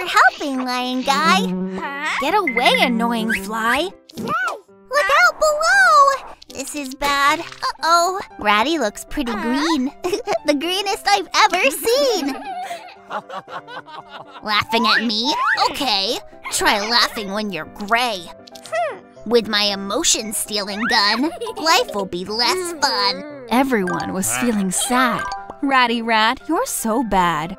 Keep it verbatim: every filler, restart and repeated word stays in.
for helping, Lion Guy. Get away, annoying fly. Look out below! This is bad. Uh-oh. Ratty looks pretty green. The greenest I've ever seen. Laughing at me? Okay. Try laughing when you're gray. With my emotion-stealing gun, life will be less fun. Everyone was feeling sad. Ratty Rat, you're so bad.